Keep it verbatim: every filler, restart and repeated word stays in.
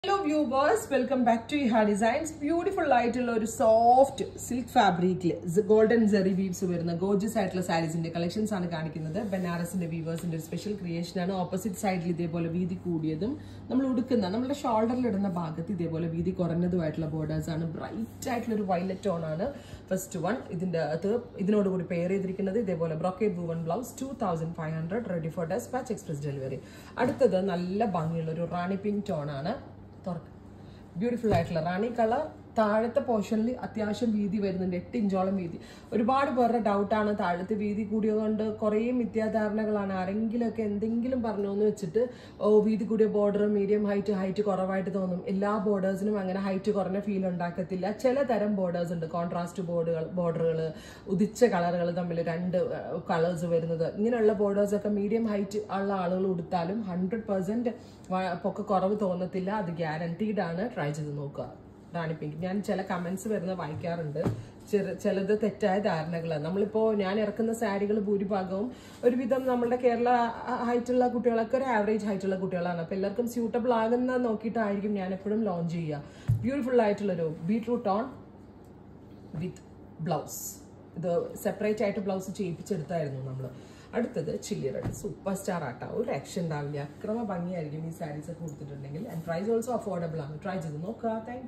Hello viewers, welcome back to Iha Designs. Beautiful light ഒരു soft silk ഫാബ്രിക്കിൽ golden zari weaves വരുന്ന gorgeous ആയിട്ടുള്ള സാരീസിന്റെ കളക്ഷൻസ് ആണ് കാണിക്കുന്നത്. ബനാറസിന്റെ വീവേഴ്സിന്റെ ഒരു സ്പെഷ്യൽ ക്രിയേഷൻ ആണ്. ഓപ്പോസിറ്റ് സൈഡിൽ ഇതേപോലെ വീതി കൂടിയതും നമ്മൾ ഉടുക്കുന്ന നമ്മുടെ ഷോൾഡറിൽ ഇടുന്ന ഭാഗത്ത് ഇതേപോലെ വീതി കുറഞ്ഞതുമായിട്ടുള്ള ബോർഡേഴ്സ് ആണ്. ബ്രൈറ്റ് ആയിട്ടുള്ള ഒരു വയലറ്റ് ടോൺ ആണ് ഫസ്റ്റ് വൺ. ഇതിന്റെ അത് ഇതിനോടുകൂടി പെയർ ചെയ്തിരിക്കുന്നത് ഇതേപോലെ brocade woven blouse two thousand five hundred ready for despatch express delivery. അടുത്തത് നല്ല ഭംഗിയുള്ള ഒരു റാണി പിങ്ക് ടോൺ ആണ്. ബ്യൂട്ടിഫുൾ ആയിട്ടുള്ള റാണി കളർ. താഴത്തെ പോർഷനിൽ അത്യാവശ്യം വീതി വരുന്നുണ്ട്, എട്ട് ഇഞ്ചോളം വീതി. ഒരുപാട് പേരുടെ ഡൗട്ടാണ് താഴത്തെ വീതി കൂടിയതുകൊണ്ട് കുറേ മിഥ്യാധാരണകളാണ്. ആരെങ്കിലുമൊക്കെ എന്തെങ്കിലും പറഞ്ഞു എന്ന് വെച്ചിട്ട് ഓ വീതി കൂടിയ ബോർഡർ മീഡിയം ഹൈറ്റ് ഹൈറ്റ് കുറവായിട്ട് തോന്നും. എല്ലാ ബോർഡേഴ്സിനും അങ്ങനെ ഹൈറ്റ് കുറഞ്ഞ ഫീൽ ഉണ്ടാക്കത്തില്ല. ചില തരം ബോർഡേഴ്സ് ഉണ്ട്, കോൺട്രാസ്റ്റ് ബോർഡുകൾ ബോർഡറുകൾ ഉദിച്ച കളറുകൾ തമ്മിൽ രണ്ട് കളേഴ്സ് വരുന്നത്. ഇങ്ങനെയുള്ള ബോർഡേഴ്സൊക്കെ മീഡിയം ഹൈറ്റ് ഉള്ള ആളുകൾ ഉടുത്താലും ഹൺഡ്രഡ് പെർസെന്റ് പൊക്കെ കുറവ് തോന്നത്തില്ല. അത് ഗ്യാരണ്ടീഡ് ആണ്. ട്രൈ ചെയ്ത് നോക്കുക. റാണി പിങ്ക്. ഞാൻ ചില കമന്റ്സ് വരുന്നത് വായിക്കാറുണ്ട്, ചിലത് തെറ്റായ ധാരണകളാണ്. നമ്മളിപ്പോൾ ഞാൻ ഇറക്കുന്ന സാരികൾ ഭൂരിഭാഗവും ഒരുവിധം നമ്മുടെ കേരള ഹൈറ്റുള്ള കുട്ടികളൊക്കെ ഒരു ആവറേജ് ഹൈറ്റുള്ള കുട്ടികളാണ്. അപ്പോൾ എല്ലാവർക്കും സ്യൂട്ടബിൾ ആകുന്ന നോക്കിയിട്ടായിരിക്കും ഞാൻ എപ്പോഴും ലോഞ്ച് ചെയ്യുക. ബ്യൂട്ടിഫുൾ ആയിട്ടുള്ളൊരു ബീട്രൂട്ട് ഓൺ വിത്ത് ബ്ലൗസ്. ഇത് സെപ്പറേറ്റ് ആയിട്ട് ബ്ലൗസ് ചെയ്യിപ്പിച്ചെടുത്തായിരുന്നു നമ്മൾ. അടുത്തത് ചില്ലി റെഡ് സൂപ്പർ സ്റ്റാർ ആട്ടാ. ഒരു രക്ഷ ഉണ്ടാവില്ല, അക്രമ ഭംഗിയായിരിക്കും ഈ സാരീസ് ഒക്കെ കൊടുത്തിട്ടുണ്ടെങ്കിൽ. ആൻഡ് പ്രൈസ് ഓൾസോ അഫോർഡബിൾ ആണ്. ട്രൈ ചെയ്ത് നോക്കുക. താങ്ക്